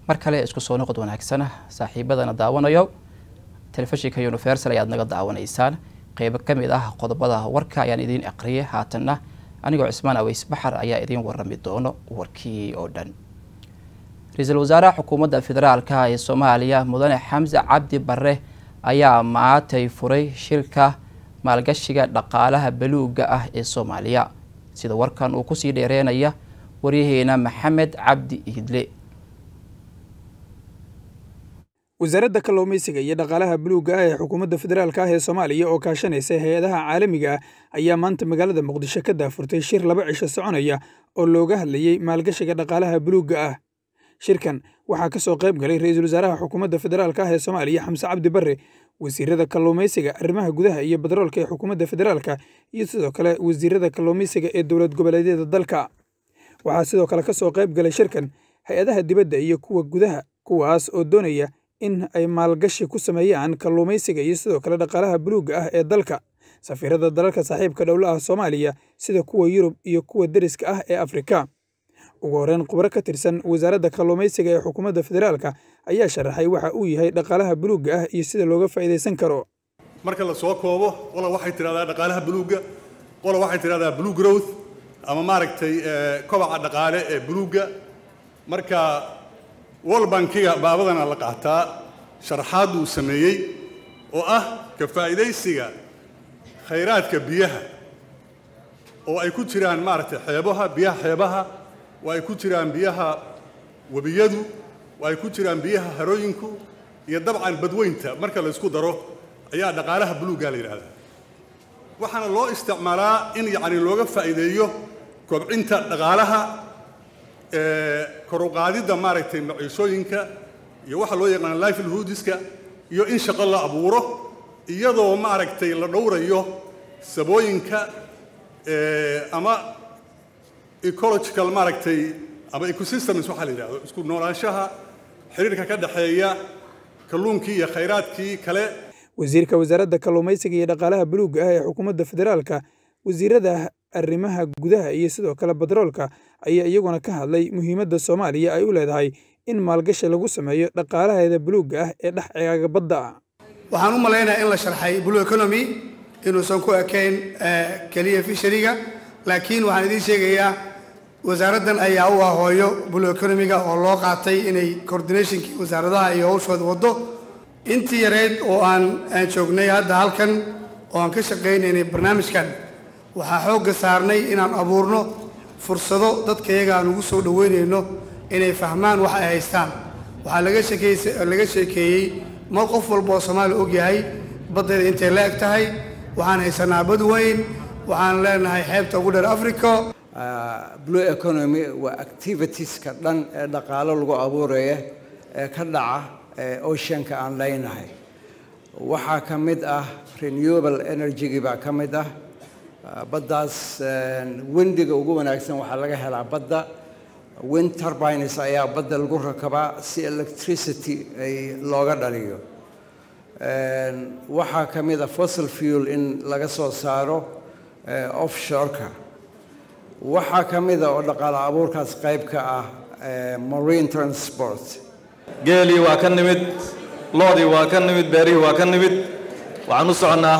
markale isku soo noqod wanaagsan saaxiibadana daawanayo telefishinka Universal ayaad naga daawanaysaan qayb kamid ah qodobada warka ayaan idin aqriyay haatanna anigoo Cismaan Aweys Baxar ayaa idin warami doono warkii oo dhan Ra'iisul Wasaaraha Xukuumadda Federaalka ee Soomaaliya Mudane Xamse Cabdi Barre ayaa maantay furay shirka maalgashiga dhaqaalaha baluuga ah ee Soomaaliya sida warkan uu ku sii dheereynaya waryaheena Maxamed Cabdi Idle wasaaradda kalluumaysiga iyo dhaqaalaha buluuga ah ee xukuumadda federaalka ah ee Soomaaliya oo kaashanaysa hay'adaha caalamiga ah ayaa maanta magaalada Muqdisho ka daafurtay shir 2 cisho soconaya oo looga hadlayay maalgashiga dhaqaalaha buluuga ah shirkan waxaa ka soo qayb galay Ra'iisul Wasaaraha Xukuumadda Federaalka ah ee Soomaaliya Xamse Cabdi Barre wasiirada kalluumaysiga arrimaha gudaha iyo batroolka ee xukuumadda federaalka iyo sidoo kale wasiirada kalluumaysiga ee dawlad goboleedyada dalka waxaa sidoo kale ka soo qayb galay shirkan hay'adaha dibadda iyo kuwa gudaha kuwaas oo doonaya in ay maalgashi ku sameeyaan kalluumaysiga iyo sidoo kale dhaqaalaha buluuga ah ee dalka safiirada dalalka saaxiibka dawladda Soomaaliya sida kuwa Yurub iyo kuwa dariska ah ee Afrika ugu horreyn khubaro ka tirsan wasaaradda kalluumaysiga ee xukuumadda federaalka ayaa sharaxay waxa uu yahay dhaqaalaha buluuga ah iyo sida looga faa'iideysan karo marka la soo koobo wala waxay tiraahdaa dhaqaalaha buluuga wala waxay tiraahdaa blue growth ama maaragtay kobaca dhaqaale ee buluuga marka World Bankiga baabadana la qaataa sharaxaad uu sameeyay oo ah ka faa'iideysiga khayraadka biyaha oo ay ku jiraan maaragtay xeebaha oo ay ku jiraan biyaha wabiyadu oo ay ku jiraan biyaha harooyinku iyo dabcan badweynta marka la isku daro ayaa dhaqaalaha buluuga la yiraahdaa waxaana loo isticmaalaa in yacni looga faa'iideeyo kobcinta dhaqaalaha kor u qaadida maaragtay maciishooyinka iyo waxa loo yaqaan livelihoods-ka iyo in shaqo la abuuro iyadoo maaragtay la dhowrayo sabooyinka ama ecological maaragtay ama ecosystems waxa la yiraahdo isku noolaanshaha xiriirka ka dhaxeeya kalluunkii iyo khayraadkii kale wasiirka wasaaradda kalluumaysiga iyo dhaqaalaha buluuga ah ee xukuumadda federaalka wasiirada arrimaha gudaha iyo sidoo kale batroolka ayaa iyaguna ka hadlay muhiimadda Soomaaliya ay u leedahay in maalgashi lagu sameeyo dhaqaalaheeda buluuga ah ee dhaxayga badda waxaan u maleynayaa in la sharxay blue economy inuu soo ku ekeyn kaliya fishery-ga laakiin waxaan idin sheegayaa wasaaraddan ayaa u hooyo blue economy-ga oo loo qaatay inay coordination-kii wasaaradaha iyo hawshooda wado intii yareed oo aan joognay hadda halkan oo aan ka shaqeynaynay barnaamijkan waxaa xoogga saarnay inaan abuurno fursado dadkayaga aan ugu soo dhaweynayno inay fahmaan waxa ay haystaan waxaa laga sheekeeyey mar qof walba oo Soomaali og yahay baddeeda intay la eg tahay waxaan haysanaa bad weyn waxaan leenahay xeebta ugu dheer Afrika blue economy waa activities-ka dhan ee dhaqaale lagu abuurayo ee ka dhaca ocean-ka aan leenahay waxaa ka mid ah renewable energy baa ka mid ah baddaas windiga ugu wanaagsan waxaa laga helaa badda wind turbines ayaa badda lagu rakabaa si electricity ay looga dhaliyo waxaa ka mid ah fossil fuel in laga soo saaro offshore-ka waxaa ka mid ah oo dhaqaale abuurkaas qayb ka ah marine transport geelii waa ka nimid loodii waa ka nimid beerihii waa ka nimid waxaan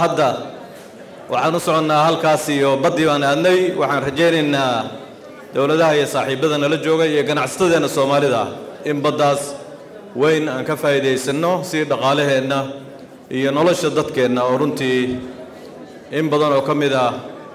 u soconnaa halkaas iyo baddii baan aadnay waxaan rajaynaynaa dowladaha iyo saaxiibada nala jooga iyo ganacsatada Soomaalida in baddaas weyn aan ka faa'iideysano si dhaqaalaheenna iyo nolosha dadkeena oo runtii in badan oo ka mid ah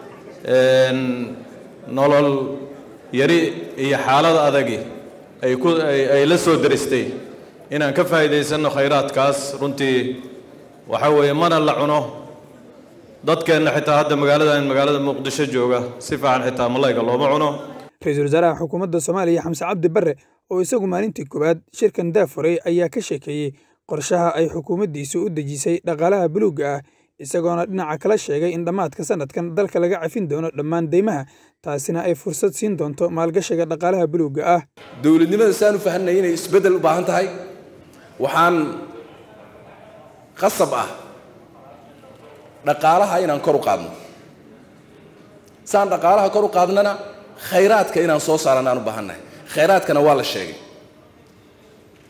nolol yari iyo xaalad adag ay la soo daristay inaan ka faa'iideysano khayraadkaas runtii waxa weeye mana la cuno dadkeena xitaa hadda magaalada Muqdisho jooga si fiican xitaa malayga looma cuno Ra'iisul Wasaaraha Xukuumadda Soomaaliya Xamse Cabdi Barre oo isagu maalintii koobaad shirkan daafuray ayaa ka sheekeeyay qorshaha ay xukuumaddiisu u dejisay dhaqaalaha buluuga ah isagoona dhinaca kala sheegay in dhamaadka sanadkan dalka laga cafin doono dhammaan deymaha taasina ay fursad siin doonto maalgashiga dhaqaalaha buluuga ah dawladnimada saan u fahanay inay isbedel u baahan tahay waxaan qasab ah dhaqaalaha inaan kor u qaadno saan dhaqaalaha kor u qaadnana khayraadka inaan soo saarnaan u baahannahay khayraadkana waa la sheegay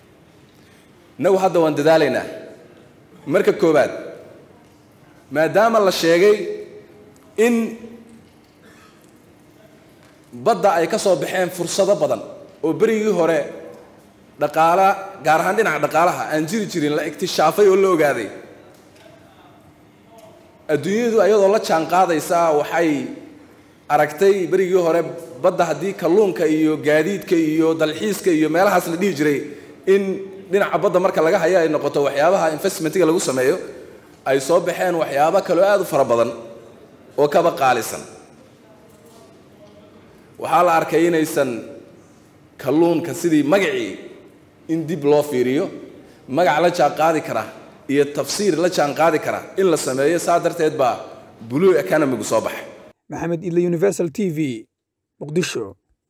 nagu hadda waan dadaalaynaa marka koobaad maadaama la sheegay in badda ay ka soo baxeen fursado badan oo berigii hore dhaqaala gaar ahaan dhinaca dhaqaalaha aan jiri jirin la iktishaafay oo la ogaaday adduunyadu ayadoo la jaan qaadaysa waxay aragtay berigii hore badda haddii kalluunka iyo gaadiidka iyo dalxiiska iyo meelahaas la dhihi jiray in dhinaca badda marka laga hayo ay noqoto waxyaabaha investmentiga lagu sameeyo ay soo baxeen waxyaabo kale oo aad u fara badan oo kaba qaalisan waxaa la arkay inaysan kalluunka sidii magacii in dib loo fiiriyo magac la jaan qaadi kara iyo tafsiir la jaan qaadi kara in la sameeyo saa darteed baa blue economy soo baxay maxamed idle universal TV muqdisho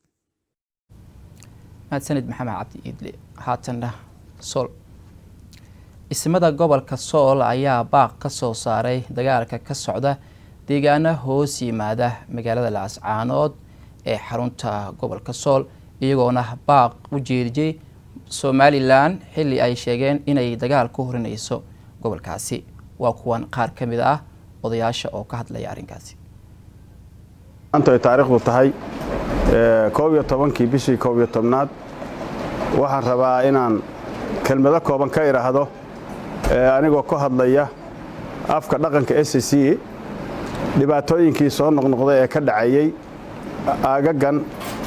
mahadsanid maxamed cabdi idle haatanna sool ismada gobolka sool ayaa baaq ka soo saaray dagaalka ka socda deegaano hoos yimaada magaalada Laascaanood ee xarunta gobolka sool iyagoona baaq u jeediyay Somaliland xilli ay sheegeen inay dagaal ku horinayso gobolkaasi waa kuwan qaar ka mid ah odayaasha oo ka hadlaya arrinkaasi anta taariikhdu tahay 11 bishii 11aad waxaan rabaa inaan kelmado kooban ka iraahdo anigoo ka hadlaya afka dhaqanka SSC dhibaatooyinkii soo noqnoqday ee ka dhacayay aagagan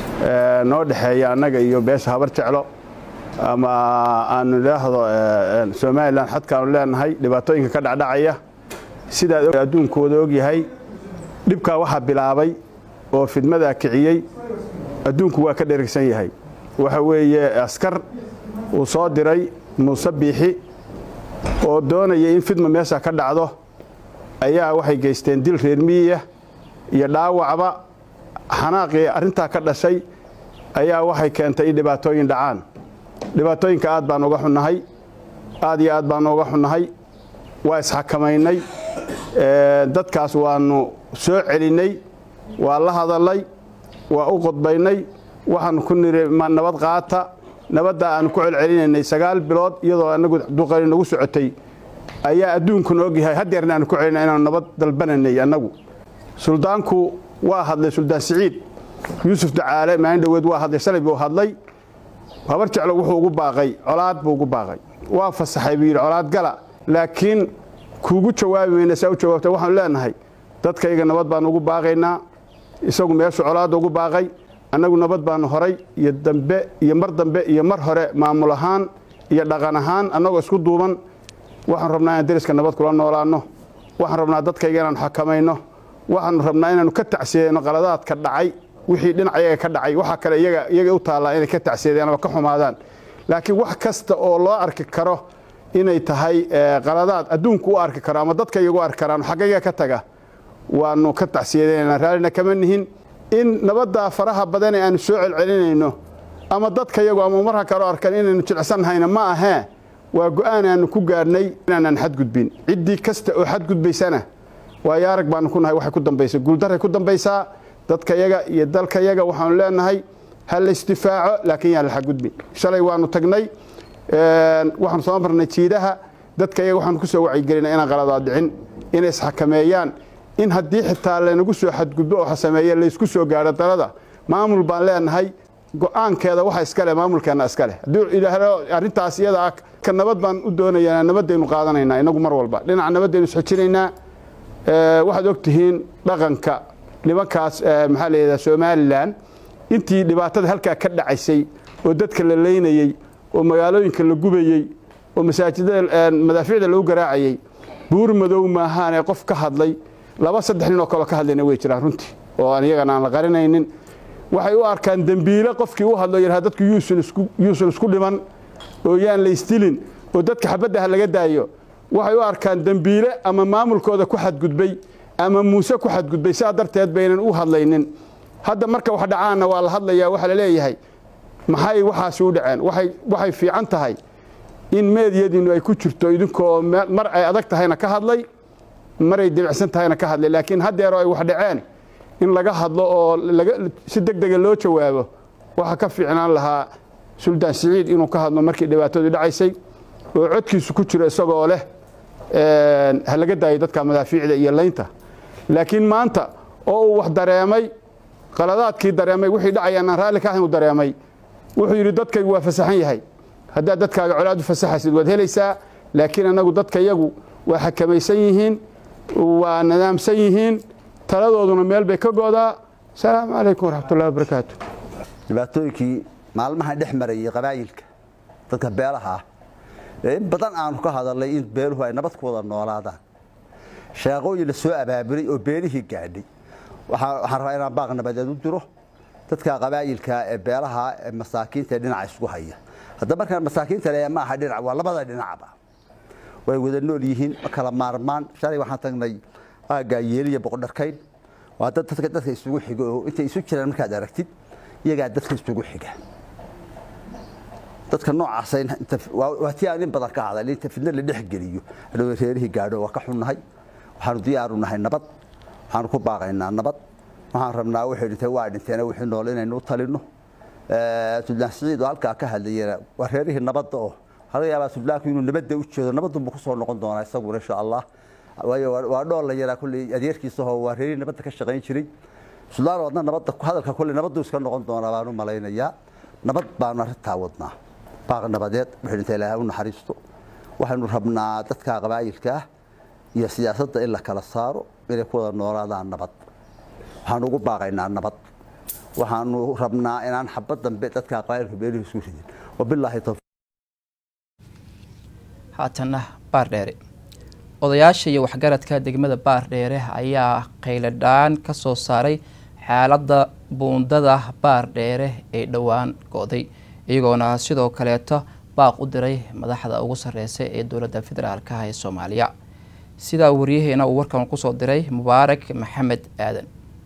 noo dhaxeeya anaga iyo beesha habar jeclo ama aan ilaahdo Somaliland xadkaan leenahay dhibaatooyinka ka dhacaya sida adduunkooda og yahay dhibka waxa bilaabay oo fidmada kiciyay adduunku waa ka dheregsan yahay waxa weeye askar uu soo diray Muuse Biixi oo doonaya in fidma meesha ka dhacdo ayaa waxay geysteen dil reer miyiga iyo dhaawacba xanaaqii arinta ka dhashay ayaa waxay keentay in dhibaatooyin dhacaan dhibaatooyinka aad baan uga xunnahay aad iyo aad baan uga xunnahay waa isxakamaynay dadkaas waanu soo celinay waa la hadalay waa u qodbaynay waxaan ku niri nabad qaata nabadda aan ku celcelinaynay 9 bilood iyadoo anagu duqay nagu socotay ayaa adduunku og yahay hadeerna aan ku celinay inaan nabad dalbananay anagu suldaanku waa hadlay suldaan Saciid Yuusuf Dacaale ma indhaweed waa hadlay salay buu hadlay habar jeclo wuxuu ugu baaqay colaad buu ugu baaqay waa fasaxay biir colaad gala laakiin kuugu jawaabayna saa u jawaabtay waxaan leenahay dadkayga nabad baan ugu baaqaynaa isagu meesha colaad ugu baaqay anagu nabad baan horay iyo dambe iyo mar hore maamul ahaan iyo dhaqan ahaan anagoo isku duuban waxaan rabnaa in dariska nabad kula noolaano waxaan rabnaa dadkayga inaan xakamayno waxaan rabnaa inaan ka tacsiyeeno qaladaadka dhacay wixii dhinacayaga ka dhacay waxa kale iyaga u taala inay ka tacsiyeedaan ama ka xumaadaan laakiin wax kasta oo loo arki karo inay tahay qaladaad adduunku u arki karo ama dadka iyagu arki karaan xaqiiqa ka taga waanu ka tacsiyeedayna raalina kama nihin in nabadda faraha badan ee aan soo celcelinayno ama dadka iyagu ama marka kale arkan inaynu jilcsanahay ma aha waa go'aan aan ku gaarnay inaan xadgudbin cidii kasta oo xadgudbaysana waa yaarag baan ku nahay waxa ku dambaysa guuldarray ku dambaysa dadka iyaga iyo dalka iyaga waxaan leenahay hal istifaaco laakiin yaa la xadgudbin shalay waanu tagnay waxaan soo marnay jiidaha dadka iyaga waxaan ku soo wacyi gelinay inaan qaladaad dhicin inay isxakameeyaan in haddii xitaa lanagu soo xadgudbo oo sameeyo la isku soo gaaro dalada maamul baan leenahay go'aankeeda waxa iska leh maamulkeena iska leh hadii ilaahay arintaas iyada ka nabad baan u doonayaa nabadaynu qaadanaynaa inagu mar walba dhinaca nabadaynu xijinaynaa waxaad ogtihiin dhaqanka nimankaas maxaa leeyahay Somaliland intii dhibaatada halka ka dhacaysay oo dadka la leynayay oo magaalooyinka la gubayay oo masaajidada madaafiicda lagu garaacayay buur madow ma ahaan qof ka hadlay 2-3 nin oo kale ka hadlayna way jiraan runtii oo aan iyagana aan la qarinaynin waxay u arkaan dambiile qofkii u hadlo yiraahdo dadku yuusul isku dhiman oo yaan la istilin oo dadka xabadaha laga daayo waxay u arkaan dambiile ama maamulkooda ku xadgudbay ama Muuse ku xadgudbay saa darteed baynan u hadlaynin hadda marka wax dhacaana waa la hadlayaa waxa la leeyahay maxay waxaas u dhaceen waxay fiican tahay in meediyadiinu ay ku jirto idinkoo mar ay adag tahayna ka hadlay maray dibicsan tahayna ka hadlay laakiin hadeero ay wax dhaceen in laga hadlo oo si degdeg loo jawaabo waxa ka fiicnaan lahaa suldaan Saciid inuu ka hadlo markii dhibaatadu dhacaysay oo codkiisu ku jiro isagoo leh ha laga daayo dadka madaafiicda iyo laynta laakiin maanta oo uu wax dareemay qaladaadkii dareemay wixii dhacayaan raalli ka ahayn uu dareemay wuxuu yiri dadkaygu waa fasaxan yahay hadda dadkaaga colaad u fasaxaysid waad helaysaa laakiin anagu dadkayagu waa xakamaysan yihiin waa nidaamsan yihiin taladooduna meel bay ka goodaa salaamu calaykum waraxmatullaahi wabarakaatu dhibaatooyinkii maalmahan dhex marayay qabaayilka dadka beelaha in badan aanu ka hadalnay in beeluhu ay nabad ku wada noolaadaan shaqooyin la soo abaabulay oo beelihii gaadhay waxaan rabaa inaan baaq nabadeed u diro dadka qabaayilka ee beelaha masaakiinta dhinaca isku haya hadda markaan masaakiinta leeyahay ma aha dhinac waa labada dhinacba way wada nool yihiin kala maarmaan shalay waxaan tagnay aaga yeeliya boqorkayn waa dadka isugu xigo oo inta isu jiraan markaad aragtid iyaga dadka isugu xiga dadka noocaas inta waa tii aan in badan ka hadalay inta fidna la dhex geliyo adoo reerihii gaadho waa ka xunnahay waxaanu diyaar u nahay nabad waxaanu ku baaqaynaa nabad waxaan rabnaa wixii dhintay waa dhinteena wixii nool inaynu u talino Suldaan Siciid oo halkaa ka hadlayay waa reerihii nabadda oo hada yaabaa Suldaan inuu nabadda u jeedo nabaddu ku soo noqon doonaa isagu insha Allah waa dhool la yaraa kulli adeerkiisa oo waa reerihii nabadda ka shaqayn jiray Suldaan wadna nabadda ku hadalka kulli nabaddu iska noqon doonaa baan u malaynayaa nabad baan arrintaa wadnaa baaq nabadeed wixii dhintay Ilaahay u naxariisto waxaanu rabnaa dadka qabaayilka iyo siyaasadda in la kala saaro inay ku wada noolaadaan nabad waxaan ugu baaqaynaa nabad waxaanu rabnaa inaan xabad dambe dadka qabaayilka beeluhu isku ridin wabillahi tawfiiq haatana Baardheere odayaasha iyo waxgaradka degmada Baardheere ayaa qayladaan ka soo saaray xaaladda buundada Baardheere ee dhawaan go'day iyagoona sidoo kaleeto baaq u diray madaxda ugu sareysa ee dowladda federaalka ee Soomaaliya sida wariyaheena uu warkan ku soo diray Mubaarak Maxamed Aadan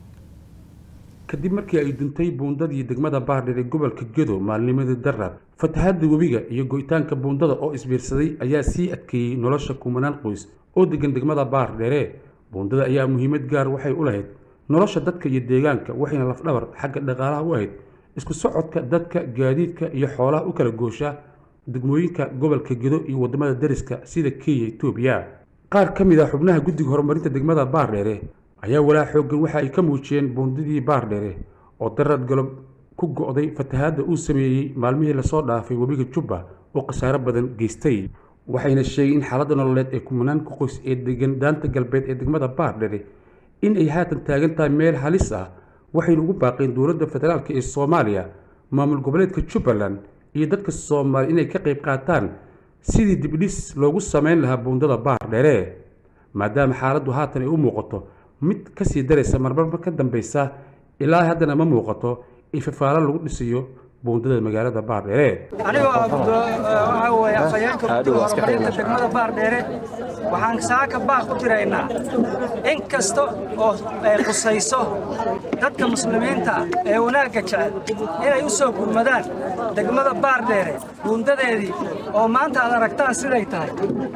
kadib markii ay duntay buundadii degmada Baardheere gobolka Gedo maalnimadii darar fatahaada webiga iyo go'itaanka buundada oo isbiirsaday ayaa sii adkeeyay nolosha kumanaan qoys oo degan degmada Baardheere buundada ayaa muhiimad gaar waxay u lahayd nolosha dadka iyo deegaanka waxayna laf dhabar xagga dhaqaalaha u ahayd isku socodka dadka gaadiidka iyo xoolaha u kala goosha degmooyinka gobolka Gedo iyo wadamada dariska sida Kenya Itoobiya qaar kamid ah xubnaha guddiga horumarinta degmada Baardheere ayaa walaa xoogan waxa ay ka muujiyeen buundadii Baardheere oo darad galab ku go'day fatahaada uu sameeyay maalmihii la soo dhaafay webiga Jubba oo qasaaro badan geystay waxayna sheegeen in xaaladda nololeed ee kumanaan qoys ee degan daanta galbeed ee degmada Baardheere in ay haatan taagan tahay meel halis ah waxayna ugu baaqeen dowladda federaalka ee Soomaaliya maamul goboleedka Jubbaland iyo dadka Soomaali inay ka qayb qaataan sidii dibdhis loogu sameyn lahaa buundada Baardheere maadaama xaaladdu haatan ay u muuqato mid ka sii daraysa marmarba ka dambaysa ilaa haddana ma muuqato ifafaalo lagu dhisiyo buundada magaalada Baardheere anigoo waxa weeye afayeenka horumarinta degmada Baardheere waxaan saaka baaq u tiraynaa in kasta oo ay qusayso dadka muslimiinta ee wanaagga jecel inay u soo gurmadaan degmada Baardheere buundadeedii oo maanta aad aragtaan siday tahay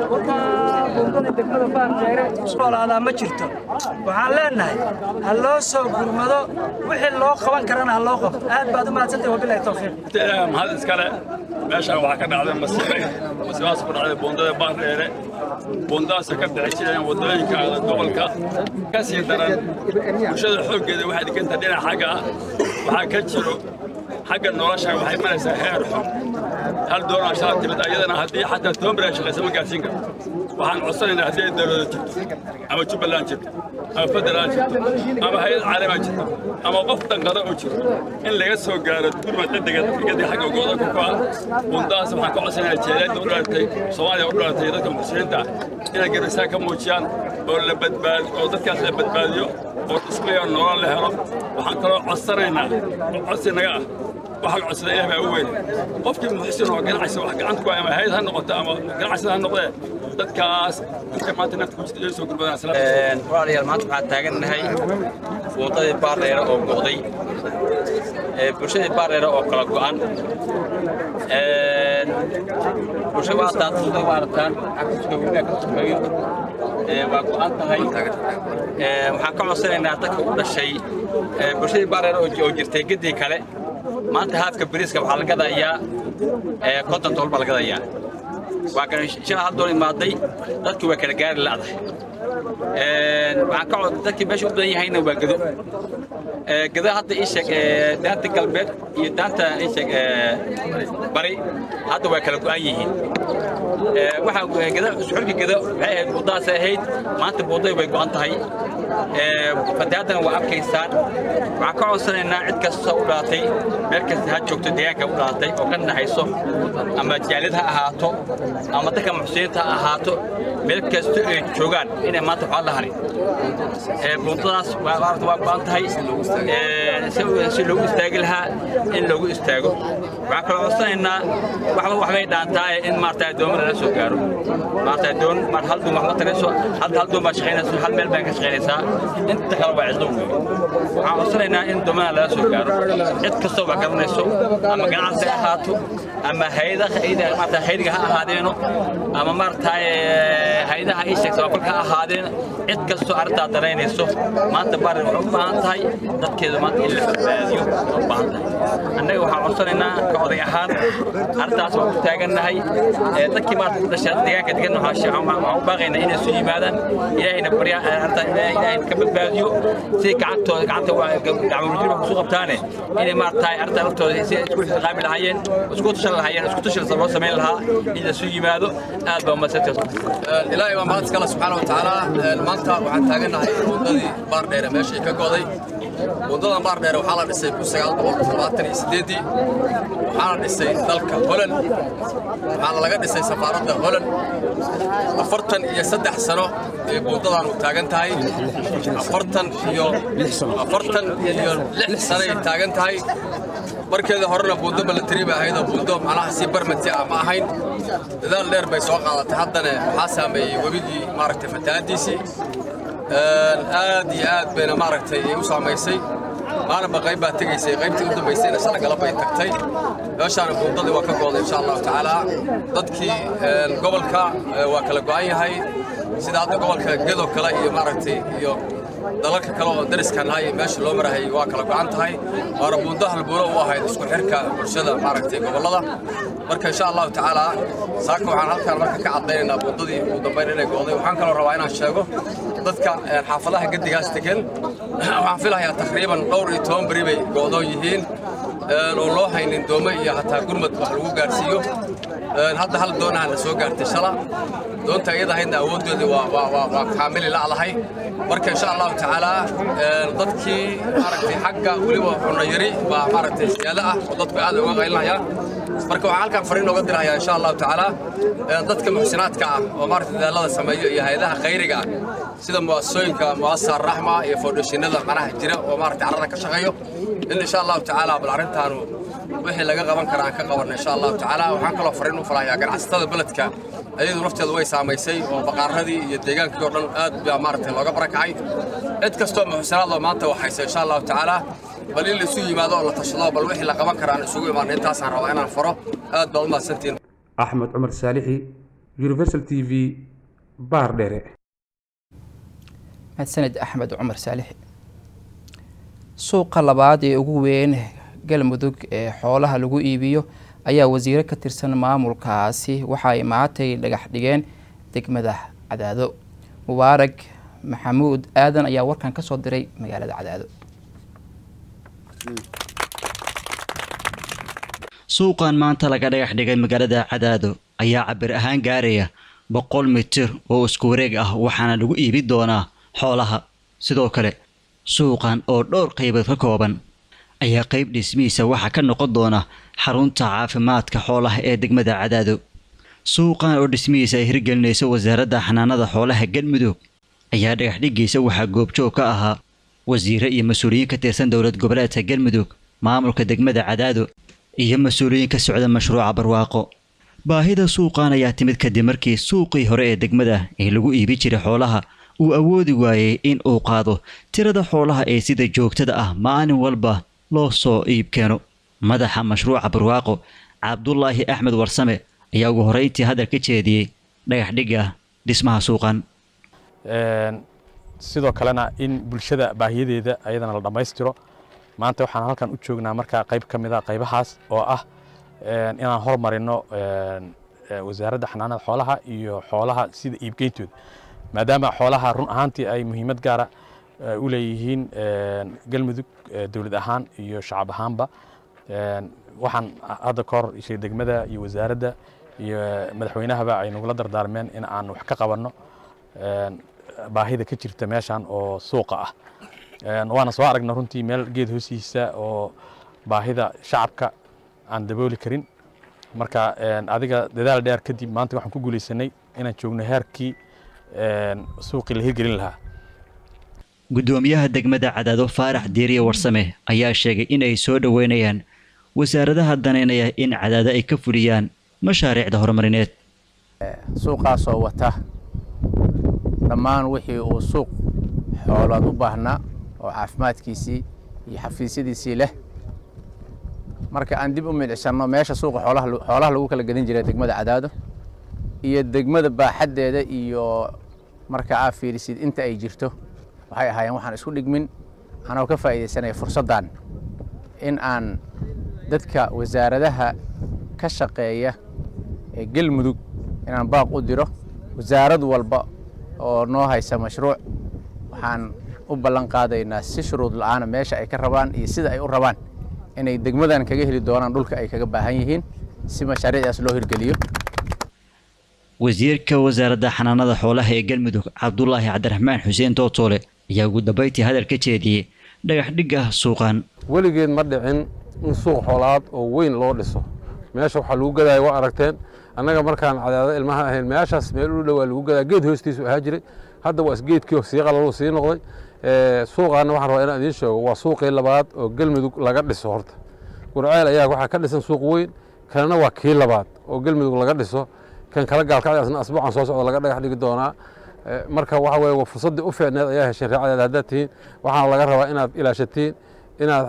buundada degmada Baardheere isqoolaadaa ma jirto waxaan leenahay ha loo soo gurmado wixii loo qaban karana ha loo qabto aad baad u mahadsantahay wabillahi tawfiiq mahad iskale meeshaan waxaa ka dhacday masiibaas ku dhacday buundada Baardheere buundadaas ka bixi jireen wadooyinka gobolka ka sii daran bulshada xooggeeda waxay dhiganta dhinaca xagga waxaa ka jiro xagga nolosha waxay maraysaa heer xun hal doona shala timid ayadana haddii xataa toomra shaqaysa ma gaarsiin karto waxaan codsanaynaa haddii ay dowladda jirto ama Jubbaland jirto ama federaal jirto ama hay'ad caalami jirto ama qof dhanqada oo jiro in laga soo gaaro gurmad degdeg ah xagga gooda ku kaa buundadaas waxaan ka codsanaynaa jeeladda u dhalatay Soomaaliya u dhalatay dadka muslimiinta inay gargaar ka muujiyaan oo la badbaadiyo oo dadkaas la badbaadiyo oo isku nolol la helo waxaan kaloo codsanaynaa codsinaga ah waxaan codsaday Ilaahay baa u weyn qofkii muxsin oo ganacsi wax gacanta ku ama hay'ad ha noqoto ama ganacsi ha noqdee dadkaas inta maanta nafta ku jirta soo gurmadaan walaalayaal maanta waxaan taaganahay buundadii Baardheere oo go'day bulshadii Baardheere oo kala go'an bulshada waa taasoo waartaan xaqiiqda weyn ka tumayo waa go'an tahay waxaan ka codsanaynaa dadka u dhashay bulshadii Baardheere oo jirtay gidii kale maanta haafka bariiska waxaa la gadayaa $50 la gadayaa waa kan shil hal doon imaaday dadkii waa kala gaari la'dahay waxaan ka cod dadkii meesha u badan yahayna waa gado gado hadda ii sheeg daanta galbeed iyo daanta ii sheeg bari hadda waa kala go'an yihiin waxaa gado suxurka gado waxay ahayd buudaas ahayd maanta buuday way go'an tahay fatahaadana waa arkaysaan waxaan ka codsanaynaa cid kasta u dhalatay meel kasta ha joogto deegaanka u dhalatay oo ka naxayso ama jaalid ha ahaato ama dadka muxsiniinta ha ahaato meel kasta ay joogaan inay maanta waxaa la harin buundadaas waa go'an tahay si loogu istaagi lahaa in loogu istaago waxaan kala codsanaynaa waxbay dhaantaa in maartaa doomada la soo gaaro maartaa doon mar hal doon wax ma tarayso hal doon baa shaqaynayso hal meel baa ka shaqaynaysaa inta kale waa cidlo weyn waxaan codsanaynaa in doomada laga soo gaaro cid kasta waa garanayso ama ganacsi ha ahaato ama hay'adaha ha ahaadeeno ama maartaa hay'adaha ii sheegta waa kolka ha ahaadeen cid kastoo arrintaa danaynayso maanta barin waxay u baahan tahay dadkeedu maanta in la badbaadiyo u baahan tahay annaga waxaan codsanaynaa ka oday ahaan arrintaas waan ku taagannahay dadkii maanta ku dhashay deegaanka degan waxaan u baaqaynaa inay soo yimaadaan ilaahayna baryaa arrintaa ilaahay ka badbaadiyo si gacanta gacmo ku soo qabtaane inay maartaa arrintaa laftooda si isku xisaabin lahaayeen isku tushan lahaayeen isku tushan loo samayn lahaa in la soo yimaado aad baa umaadsantahay ilaahay waa mahad iskale subxaanahu watacaala maanta waxaan taagannahay buundadii baardheere meeshay ka go'day buundadan baardheere waxaa la dhisay 1978 waxaa la dhisay dalka Holland waxaana laga dhisay safaaradda Holland 43 sano ee buundadan u taagan tahay 46 sano ay taagan tahay markeeda horena buundo military ba ahayd oo buundo macnaha si barmati ah ma ahayn dadaal dheer bay soo qaadatay haddana waxaa saameeyay webigii maaragtay fatahaadiisii aad iyo aad bayna maaragtay u saamaysay maalinba qayb baa tegaysay qaybtii u dambaysayna shala galab bay tagtay meeshaana buundadii waa ka go'day insha allahu tacaala dadkii gobolka waa kala go'an yahay sida hadda gobolka gedo kale iyo maaragtay iyo dalalka kale oo dariskan hay meesha loo marahay waa kala go'an tahay waana buundo halbuuro u ahayd isku xirka bulshada maaragtay gobolada marka insha allahu tacaala saaka waxaan halkaan marka ka cadaynaynaa buundadii ugu dambayn inay go'day waxaan kaloo rabaa inaan sheego dadka xaafadaha gedigaas degan waxaan filayaa taqriiban dhowr iyo 10 beri bay go'doon yihiin oo loo haynin doome iyo hataa gurmad wax lagu gaarsiiyo hadda hal doonaan soo gaartay shala doonta iyada hayna awoodeedu waa kaamil laalahay marka insha Allah taala dadkii aragtay xagga waliba xunna yari ba maaragtay siyaada ah oo dadku aad uga qaylinayaan marka waxaan halkan fariin uga dirayaa insha Allah taala dadka muxsinaadka ah oo maaragtay dadaalada sameeyo iyo hay'adaha khayriga sida muasasooyinka muasasar rahma iyo foundationada maraha jira oo maaragtay carrada ka shaqeeyo in insha Allah taala bal arintaanu wixii laga qaban karaa ka qaban insha Allah taala waxaan kaloo fariin u falayaa ganacsatada beledka ayadu nafteedu way saamaysay oo baqaaradii iyo deegaankii oo dhan aad baa maaragtay looga barakacay cid kastoo muxsinaad oo maanta waxaysa insha Allah taala bal in la isu yimaado oo la tashado bal wixii la qaban karaa isugu imaan intaasaan rabaa inaan faro aad baa u mahadsantiin Axmed Cumar Saalixi Universal TV Baardheere mahadsanid Axmed Cumar Saalixi suuqa labaad ee ugu weyn galmudug ee xoolaha lagu iibiyo ayaa wasiiro ka tirsan maamulkaasi waxa ay maatay dhagax dhigeen degmada Cadaado Mubaarak Maxamuud Aadan ayaa warkan ka soo diray magaalada Cadaado suuqan maanta laga dhagax dhigay magaalada Cadaado ayaa cabir ahaan gaaraya 100 mitir oo isku wareeg ah waxaana lagu iibi doonaa xoolaha sidoo kale suuqan oo dhowr qaybood ka kooban ayaa qayb dhismiisa waxa ka noqon doona xarunta caafimaadka xoolaha ee degmada Cadaado suuqan oo dhismiisa ay hirgelinayso wasaaradda xanaanada xoolaha Galmudug ayaa dhagax dhigiisa waxa goobjoog ka ahaa wasiiro iyo mas'uuliyiin ka tirsan dowlad goboleedka Galmudug maamulka degmada Cadaado iyo mas'uuliyiin ka socda mashruuca barwaaqo baahida suuqan ayaa timid kadib markii suuqii hore ee degmada ee lagu iibi jiray xoolaha uu awoodi waayay in uu qaado tirada xoolaha ee sida joogtada ah maalin walba loo soo iib keeno madaxa mashruuca barwaaqo Cabdullaahi Axmed Warsame ayaa ugu horeyntii hadal ka jeediyay dhagax dhiga dhismaha suuqan sidoo kalena in bulshada baahiyadeeda ayadana la dhameystiro maanta waxaan halkan u joognaa marka qayb kamid ah qaybahaas oo ah inaan hormarino wasaaradda xanaanada xoolaha iyo xoolaha sida iibgeyntooda maadaama xoolaha run ahaantii ay muhiimad gaara u leeyihiin galmudug dowlad ahaan iyo shacab ahaanba waxaan hadda ka hor ishay degmada iyo wasaaradda iyo madaxweynahaba ay nagula dardaarmeen in aan wax ka qabanno baahida ka jirta meeshan oo suuqa ah waana soo aragna runtii meel geed hoostiisa oo baahida shacabka aan dabooli karin marka adiga dadaal dheer kadib maanta waxaan ku guuleysanay inaan joogno heerkii suuqii la hirgelin lahaa gudoomiyaha degmada Cadaado Faarax Diiriye Warsame ayaa sheegay in ay soo dhaweynayaan wasaaradaha daneynaya in Cadaado ay ka fuliyaan mashaariicda horumarineed suuqaas oo wata dhammaan wixii uu suuq xoolaad u baahnaa oo caafimaadkiisii iyo xafiisyadiisii leh marka aan dib u milicsanno meesha suuqa xoolaha lagu kala gadan jiray degmada Cadaado iyo degmada baaxadeeda iyo marka aad fiirisid inta ay jirto waxay ahaayeen waxaan isku dhigmin anoo ka faa'iideysanay fursadan in aan dadka wasaaradaha ka shaqeeya ee galmudug inaan baaq u diro wasaarad walba oo noo haysa mashruuc waxaan u ballan qaadaynaa si shuruud la'aan meesha ay ka rabaan iyo sida ay u rabaan inay degmadan kaga heli doonaan dhulka ay kaga baahan yihiin si mashaariicdaas loo hirgeliyo wasiirka wasaaradda xanaanada xoolaha ee galmudug Cabdullaahi Cabdiraxmaan Xuseen Tootoole ayaa ugu dambeyntii hadal ka jeediyay dhagax dhigga suuqan weligeed ma dhicin in suuq xoolaad oo weyn loo dhiso meesha waxa lagu gaday waa aragteen annaga markaan Cadaado ilmaha ahayn meeshaas meel u dhow lagu gadaa geed hoostiisa ahaa jiray hadda waa geedkii sii qalalo sii noqday suuqaana waxaan rabaa inaan idiin sheego waa suuqii labaad oo galmudug laga dhiso horta Gurceel ayaa waxa ka dhisan suuq weyn kana waa kii labaad oo galmudug laga dhiso kan kala gaalkacayasna asbuucan soo socda laga dhagax dhigi doonaa marka waxa weeye fursadii u fiicneed ayaa heshay raacada hadda tiin waxaan laga rabaa inaad ilaashatiin inaad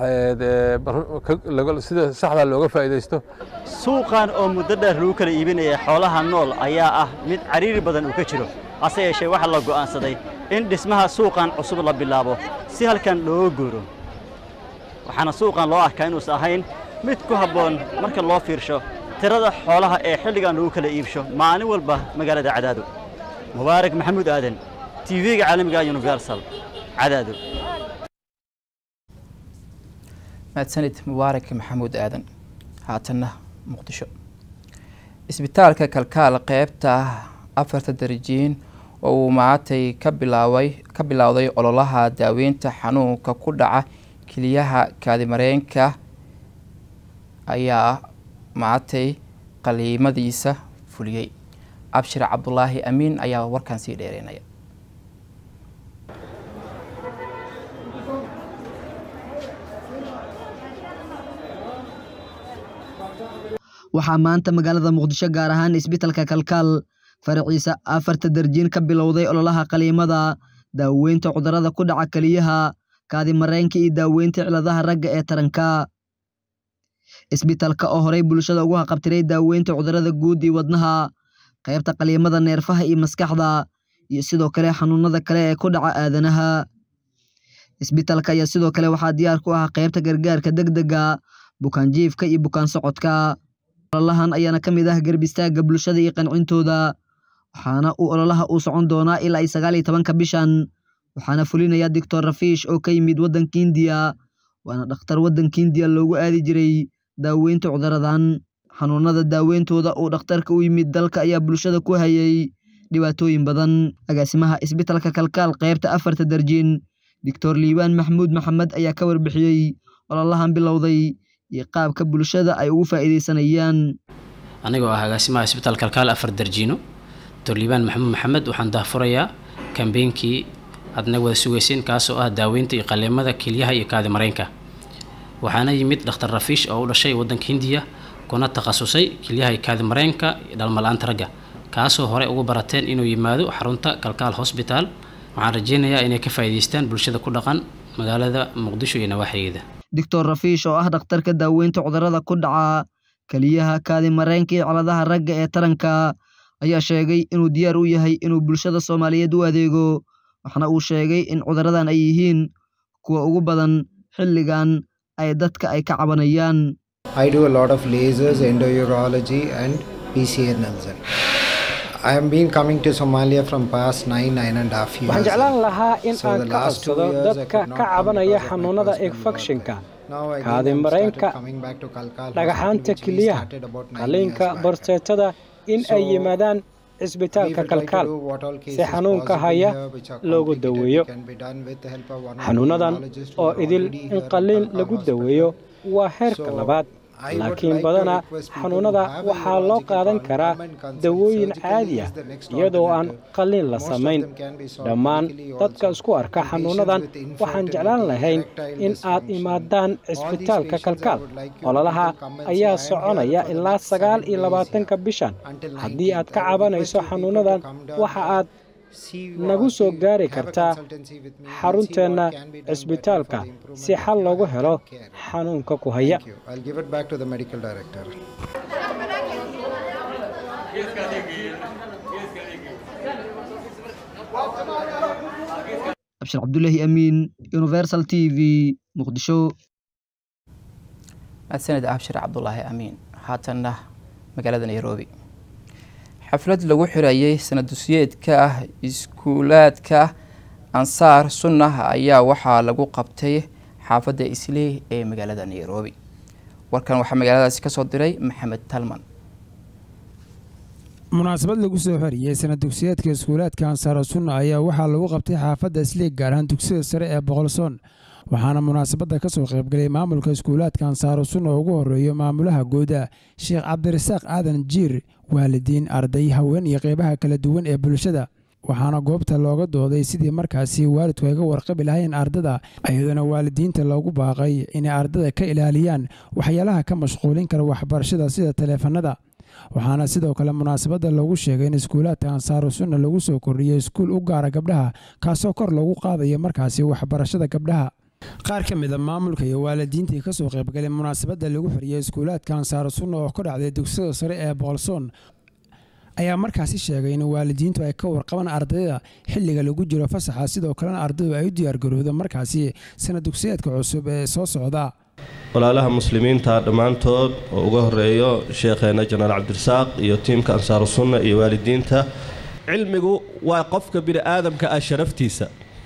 sida saxda looga faa'iideysto suuqan oo muddo dheer lagu kala iibinaya xoolaha nool ayaa ah mid cariiri badan uu ka jiro hase yeeshee waxa la go'aansaday in dhismaha suuqan cusub la bilaabo si halkan loo guuro waxaana suuqan loo arkaa inuusan ahayn mid ku habboon marka loo fiirsho tirada xoolaha ee xilligan lagu kala iibsho maalin walba magaalada Cadaado مبارك محمود آدن تي في عالمي يونيفرسال عدادو مادسند مبارك محمود آدن هاتنا مقدشو اسبitaalka kalkaal qaybta afarta darajiin oo maatay ka bilowday ololaha daaweynta xanuunka ku dhaca kiliyaha kaadimareenka ayaa maatay qaliimadiisa fuliyay abshir Cabdullaahi Amiin ayaa warkan sii dheereynaya waxaa maanta magaalada Muqdisho gaar ahaan isbitaalka kalkaal faraciisa afarta darjiin ka bilowday ololaha qaliimada daaweynta cudurrada ku dhaca kaliyaha kaadimareenka iyo daaweynta ciladaha ragga ee taranka isbitaalka oo horey bulshada ugu qabtiray daaweynta cudurrada guud iyo wadnaha qaybta qaliimada neerfaha iyo maskaxda iyo sidoo kale xanuunada kale ee ku dhaca aadanaha isbitaalka ayaa sidoo kale waxaa diyaar ku ah qaybta gargaarka degdega bukaan jiifka iyo bukaan socodka ololahan ayaana ka mid ah garbistaaga bulshada iyo qancintooda waxaana uu ololaha uu socon doonaa ilaa 19 bishan waxaana fulinaya Dr. Rafish oo ka yimid wadanka India waana dhakhtar wadanka India loogu aadi jiray daaweynta cudurradan xanuunada daaweyntooda oo dhakhtarka u yimid dalka ayaa bulshada ku hayay dhibaatooyin badan agaasimaha isbitaalka kalkaal qaybta afarta darjiin Dr. Liibaan Maxamuud Maxamed ayaa ka warbixiyay ololahan bilowday iyo qaabka bulshada ay ugu faa'iideysanayaan anigoo ah agaasimaha isbitaalka kalkaal afar darjiino Dr. Liibaan Maxamuud Maxamed waxaan daafurayaa campaignkii adna wada sugeyseen kaas oo ah daaweynta iyo qaliimada kiliyaha iyo kaadimareenka waxaana yimid Dr. Rafish oo u dhashay wadanka Hindiya kuna takhasusay kiliyaha iyo kaadimareenka dhalmalaanta ragga kaasoo hore ugu barateen inuu yimaado xarunta kalkaal hospital waxaan rajeynayaa inay ka faa'iideystaan bulshada ku dhaqan magaalada Muqdisho iyo nawaaxigeeda Dr. Rafish oo ah dhakhtarka daaweynta cudurrada ku dhaca kaliyaha kaadimareenka iyo ciladaha ragga ee taranka ayaa sheegay inuu diyaar u yahay inuu bulshada Soomaaliyeed u adeego waxna uu sheegay in cudurradan ay yihiin kuwa ugu badan xilligan ay dadka ay ka cabanayaan I do a lot of lasers, endourology and PCA Nelson. I have been coming to Somalia from past 9.5 years. waxaan jeclaan lahaa in aan ka codsado dadka ka cabanaya xanuunada infekshinka kaadi mareenka dhagaxaanta keliyaha qaliinka borteetada in ay yimaadaan cisbitaalka kalkaal si xanuunka haya loogu daweeyo xanuunadan oo idil in qaliin lagu daweeyo waa heerka labaad laakiin badanaa xanuunada waxaa loo qaadan karaa dawooyin caadi ah iyadoo aan qaliin la samayn dhammaan dadka isku arka xanuunadan waxaan jeclaan lahayn in aad imaadaan cisbitaalka kalkaal ololaha ayaa soconaya ilaa 29 bishan haddii aad ka cabanayso xanuunadan waxa aad nagu soo gaari kartaa xarunteena cisbitaalka si xal loogu helo xanuunka ku haya. I'll give it back to the medical director. Abshir Abdullahi Amin, Universal TV, Muqdisho. Asante Abshir Abdullahi Amin. Haatanna magaalada Nairobi. xaflad lagu xirayay sanadusyeedka iskuulaadka Ansaar Sunnah ayaa waxaa lagu qabtay xaafadda Islii ee magaalada Nairobi. warkan waxaa magaaladaasi ka soo diray Maxamed Talman. munaasabad lagu soo xiriyay sanadusyeedka iskuulaadka Ansaar Sunnah ayaa waxaa lagu qabtay xaafadda Islii gaar ahaan dugsiga sare ee Boqolsoon waxaana munaasabada ka soo qayb galay maamulka iskuulaadka Ansaar Sunnah ugu horeeyo maamulaha gooda Sheekh Cabdirasaaq Aadan Jiir waalidiin arday haween iyo qeybaha kala duwan ee bulshada waxaana goobta looga dooday sidii markaasi waalidku ay ga warqabi lahayn ardada ayadana waalidiinta loogu baaqay inay ardada ka ilaaliyaan waxyaalaha ka mashquulin kara waxbarashada sida taleefanada waxaana sidoo kale munaasabada lagu sheegay in iskuulaadka Ansaar Sunnah lagu soo kordhiyay iskuul u gaar ah gabdhaha kaasoo kor lagu qaadayo markaasi waxbarashada gabdhaha qaar ka mid ah maamulka iyo waalidiintii ka soo qayb galay munaasabada lagu xiriyay iskuulaadka Ansaar Sunnah oo ka dhacday dugsiga sare ee Boqolsoon ayaa markaasi sheegay in waalidiintu ay ka warqabaan ardayda xilliga lagu jiro fasaxa sidoo kalena ardaydu ay u diyaar garowdo markaasi sanad dugsiyeedka cusub ee soo socda walaalaha muslimiinta dhammaantood oo uga horeeyo sheekheena Janaal Cabdirasaaq iyo tiimka Ansaar Sunnah iyo waalidiinta cilmigu waa qofka bini aadamka ah sharaftiisa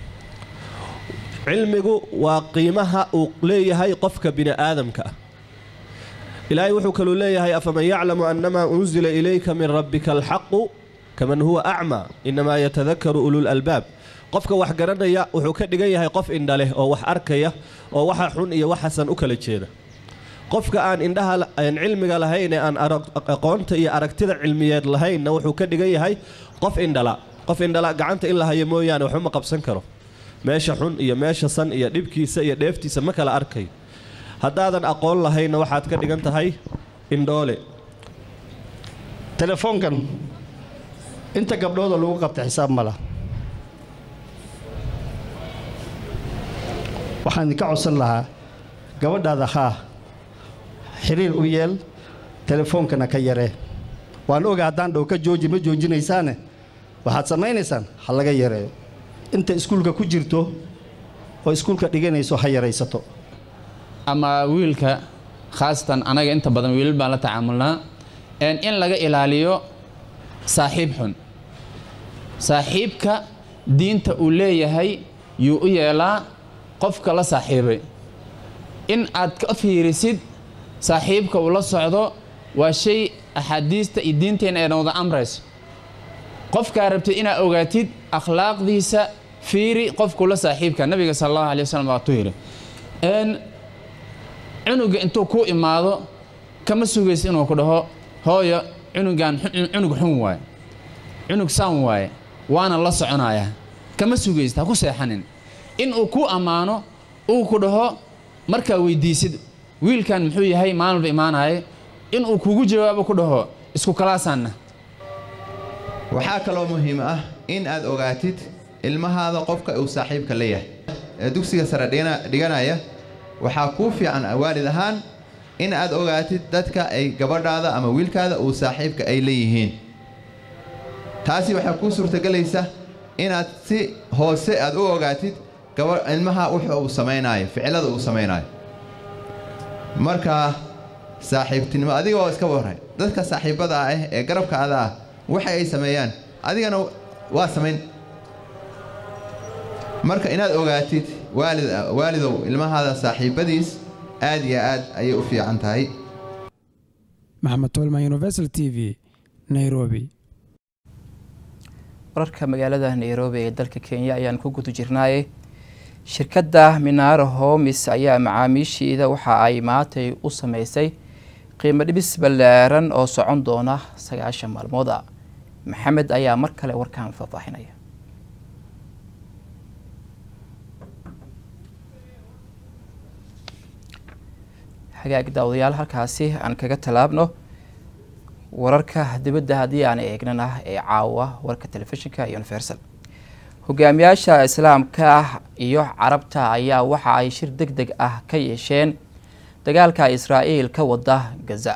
cilmigu waa qiimaha uu leeyahay qofka bini aadamka ilaahay wuxuu kaloo leeyahay afaman ya'lamu annama unzila ilayka min rabbika alhaqu kaman huwa a'ma inma yatadhakkaru ulul albab qofka wax garanaya wuxuu ka dhigan yahay qof indha leh oo wax arkaya oo waxa xun iyo waxa san u kala jeeda qofka aan indhaha aan cilmiga lahayn aan aqoonta iyo aragtida cilmiyeed lahayn wuxuu ka dhigan yahay qof indhala gacanta in la hayo mooyaan wax ma qabsan karo meesha xun iyo meesha san iyo dhibkiisa iyo dheeftiisa ma kala arkay haddaadan aqoon lahayn waxaad ka dhigan tahay indhoole telefoonkan inta gabdhooda lagu qabtay xisaab mala waxaan ka codsan lahaa gabadhaada xiriir u yeel telefoonkana ka yaree waan ogaa haddaan dhow ka jooji ma joojinaysaane waxaad samaynaysaan ha laga yareeyo inta iskuulka ku jirto oo iskuulka dhiganayso ha yaraysato ama wiilka khaasatan anaga inta badan wiilal baan la tacaamulnaa in laga ilaaliyo saaxiib xun saaxiibka diinta uu leeyahay yuu u yeelaa qofka la saaxiibay in aad ka fiirisid saaxiibka uu la socdo waa shay axaadiista iyo diinteena ee wada amrayso qofkaa rabtid inaad ogaatid akhlaaqdiisa fiiri qofku la saaxiibka nabiga sallallahu alayhi wasallam waa tuyiri cunuga intuu ku imaado kama sugaysid inuu ku dhaho hooyo cunugan cunug xun waay cunug saan waay waana la soconaya kama sugaysid ha ku seexanin in uu ku amaano uu ku dhaho markaa weydiisid wiilkan muxuu yahay maalba imaanaya in uu kugu jawaabo ku dhaho isku kalaasanna waxaa kaloo muhiim ah in aad ogaatid ilmahaada qofka uu saaxiibka leeyahay dugsiga sare dhiganaya waxaa kuu fiican waalid ahaan in aad ogaatid dadka ay gabadhaada ama wiilkaada uu saaxiibka ay leeyihiin taasi waxaa kuu suurtagelaysa inaad si hoose aad u ogaatid ilmaha wuxuu uu samaynayo ficilada uu samaynayo marka saaxiibtinimo adigoo iska warray dadka saaxiibada ah ee garabkaada ah waxa ay sameeyaan adigana waa sameyn marka inaad ogaatid waalidow ilmahaada saaxiibadiis aad iyo aad ayay u fiican tahay. maxamed tolma, Universal TV, Nairobi. wararka magaalada Nairobi ee dalka Kenya ayaan ku guda jirnay. shirkadda Minara Homes ayaa macaamiisheeda waxa ay maantay u sameysay qiimo dhibis ballaaran oo socon doona 9 maalmood. maxamed ayaa mar kale warkaan faahfaahinaya. hagaag daawadayaal halkaasi aan kaga talaabno wararka dibadda haddii aan eegnana ee caawa warka telefishinka Universal. hogaamiyaasha islaamka iyo carabta ayaa waxa ay shir degdeg ah ka yeesheen dagaalka Israa'iil ka wada Gaza.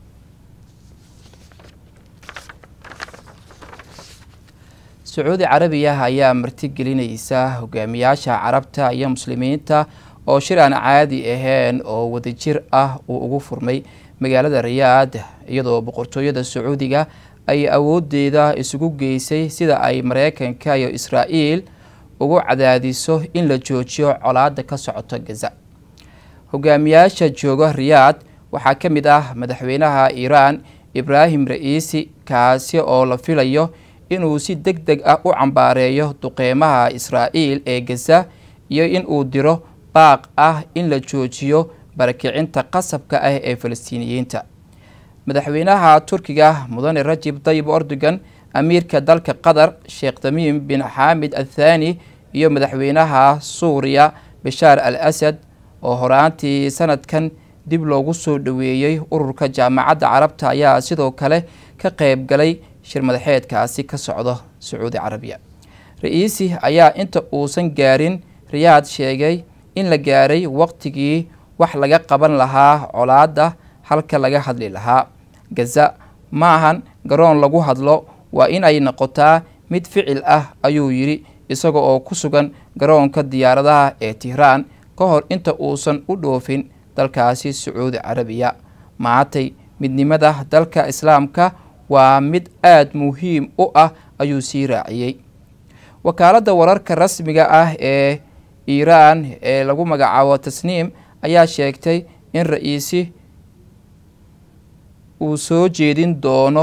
Sacuudi Carabiya ayaa martigelinaysa hogaamiyaasha carabta iyo muslimiinta oo shir aan caadi ahayn oo wadajir ah uu ugu furmay magaalada Riyadh, iyadoo boqortooyada Sacuudiga ay awoodeeda isugu geysay sida ay Mareykanka iyo Israa'iil ugu cadaadiso in la joojiyo colaadda ka socota Gaza. hogaamiyaasha jooga Riyadh waxaa ka mid ah madaxweynaha Iran Ibrahim Raisi, kaasi oo la filayo inuu si degdeg ah u cambaareeyo duqeymaha Israa'iil ee Gaza iyo in uu diro baaq ah in la joojiyo barakicinta qasabka ah ee Falastiiniyiinta. madaxweynaha Turkiga mudane Rajab Tayyip Erdogan, amiirka dalka Qatar Sheikh Tamim bin Hamad Al Thani iyo madaxweynaha Suuriya Bashar al-Assad oo horaantii sanadkan dib loogu soo dhaweeyay ururka jaamacadda Carabta ayaa sidoo kale ka qayb galay shir madaxeedkaasi ka socdo Sacuudi Carabiya. Raisi ayaa inta uusan gaarin Riyadh sheegay in la gaaray waqtigii wax laga qaban lahaa colaadda halka laga hadli lahaa. Gaza ma ahan garoon lagu hadlo, waa in ay noqotaa mid ficil ah, ayuu yiri isaga oo ku sugan garoonka diyaaradaha ee Tehran ka hor inta uusan u dhoofin dalkaasi Sacuudi Carabiya. maantay midnimada dalka islaamka waa mid aad muhiim u ah, ayuu sii raaciyay. wakaaladda wararka rasmiga ah ee Iran ee lagu magacaabo Tasniim ayaa sheegtay in Raisi uu soo jeedin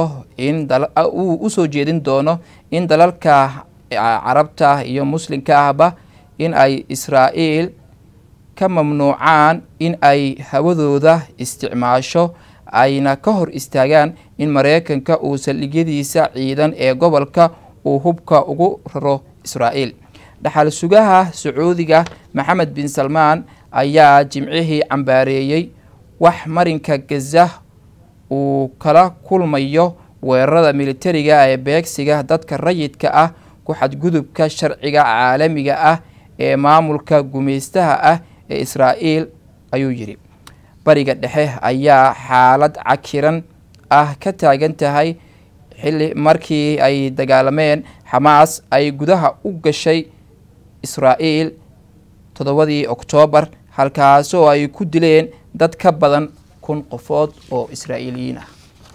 doono in dalalka carabta iyo muslimka ahba in ay Israa'iil ka mamnuucaan in ay hawadooda isticmaasho, ayna ka hor istaagaan in Mareykanka uu saldhigyadiisa ciidan ee gobolka uu hubka ugu raro Israa'iil. dhaxal sugaha Sacuudiga Maxamed bin Salmaan ayaa jimcihii cambaareeyay wax marinka Gaza uu kala kulmayo weerarada militariga ee beegsiga dadka rayidka ah, ku xadgudubka sharciga caalamiga ah ee maamulka gumeystaha ah ee Israa'iil, ayuu yiri. bariga dhexe ayaa xaalad cakiran ah ka taagan tahay xilli markii ay dagaalameen Xamaas ay gudaha u gashay Israa'iil 7 Oktoobar, halkaas oo ay ku dileen dad ka badan 1,000 qofood oo Israa'iiliyiin ah.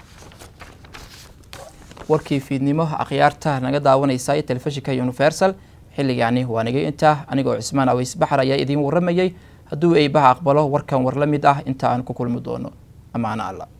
warkii fiidnimo akhyaarta naga daawanaysa telefishinka Universal xilligani waa naga inta, anigoo Cismaan Aweys Baxar ayaa idin waramayay. hadduu ay baha aqbalo warkan war la mid ah inta aan ku kulmi doono. amaana Allah.